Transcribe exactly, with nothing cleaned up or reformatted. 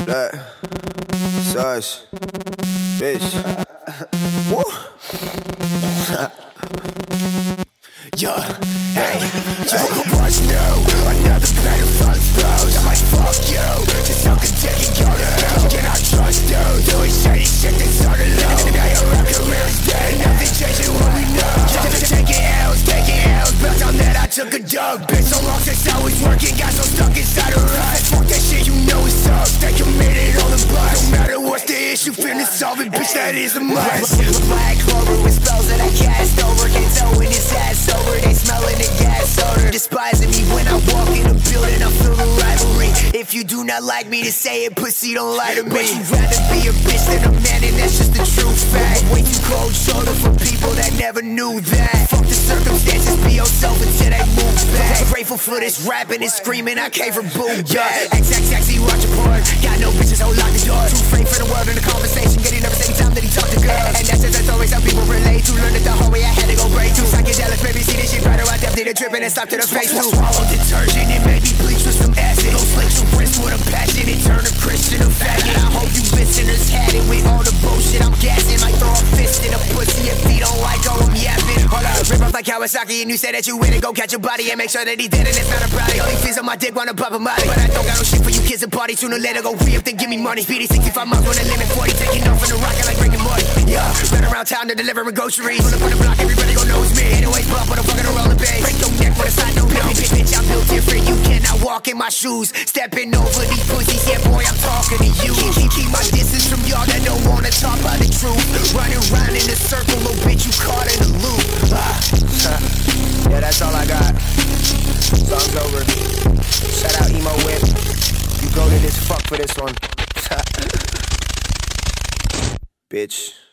That Saush, bitch. Woo. Yeah, hey, yo, what's new? Another plate of fun throws. I'm like, fuck you, just so can take it, go to hell. Can I trust you? Doing shady shit that started low. Now your rap career's dead, nothing changing what we know. Just taking L's, taking L's, built on that I took a dub. Been so long since I was working, got so stuck inside a rut. Fuck that shit, you know it's up, stay committed on the bus. No matter what's the issue, finna solve it, bitch, that is a must. Black clover with spells that I cast over, can't tell when it's ass over. They smelling the gas odor, despising me when I walk in a building. I feel the rivalry. If you do not like me to say it, pussy, don't lie to me. But you'd rather be a bitch than a man, and that's just the true fact. Way too cold shoulder for people that never knew that. Fuck the circumstances, be yourself until they move back. Grateful for this rapping and screaming, I came from boom back. X X X, he watch a porn, got no bitches, hold lock the door. Too afraid for the world in the conversation, getting nervous every time that he talk to girls. And that's just a story some people relate to. Learn it the hard way, I had to go break. Too psychedelic, baby, see this shit brighter, I definitely dripping and stop to the face. I swallowed detergent, it made me bleach with some acid. Go slit your wrist with a passion, it turn a Christian a faggot. I hope you listeners had it with all the bullshit I'm gassing. Might throw a fist in a pussy if he don't like all I'm yapping. Hold up, rip off like Kawasaki, and you say that you win it, go catch your body and make sure that he dead and it's not a brownie. Only fees on my dick, wanna pop a molly, but I don't got no shit for you kids to party. Sooner or later go re-up, then give me money. Speedy sixty-five miles on the limit, forty, taking off from the rocket like Rick and Morty. Yeah, run around town to delivering groceries. Pull up on the block, everybody gon' know it's me. Anyways, bump, but I'm fucking around the bay. Break your neck with a side, no no. Bitch, bitch, I'm built different, you cannot walk in my shoes. Stepping over these pussies, yeah boy, I'm talking to you. Keep, keep, keep my distance from y'all that don't wanna talk about the truth. Running round in a circle, little bitch, you caught in a loop. Ah. Yeah, that's all I got. Song's over. Shout out Emowhip. You go to this fuck for this one. Bitch.